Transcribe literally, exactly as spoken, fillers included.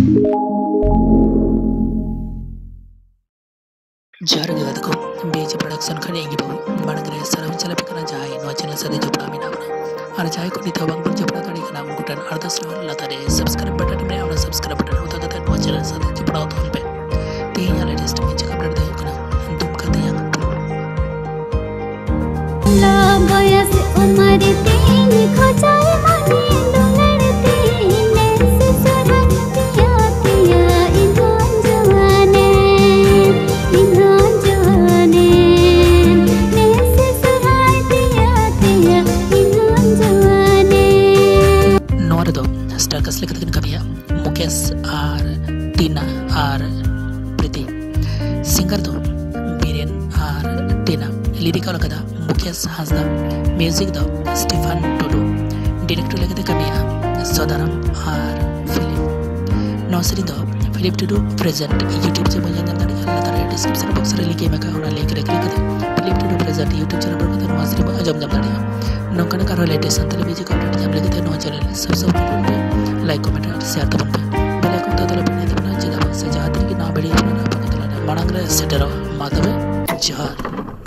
Jara gada ko B H production khane ngi bahu managre saram chala pikana jai no channel sade jopra mina bana ar jai ko dita bang pun jopra tadi kana gutan ardas lo latare subscribe button me amna subscribe button uta kata no channel sade jopra thon pe te ya latest me chaka update dayo kana dumka tiyang la boya se umar tin khojai mani dolarte ne se saran tiya tiya inhan jawane inhan jawane ne se saran tiya tiya inhan jawane nor do star kas lekat kan kabiya mukesh ar tina ar priti singer do biren ar tina lyrical kada mukesh hasda music do stefan tudu director lekat kabiya sodaram ar film nursery do Philip Tudu present YouTube channel jangan tadi Allah tadi description box re like maka ora like rek rek Philip Tudu present YouTube channel पर कदर नौसरी पर जम जम तड़ी नौकन करो latest संतले बीजी complete जम लगे थे नौ चैनल सब सब लाइक कमेंट शेयर तबन पे बेल आइकन तो तले बने तबना चेदा से जातरी की ना बड़ी अपना ना पकड़ तले मणंगरे सेटरो मातवे जहर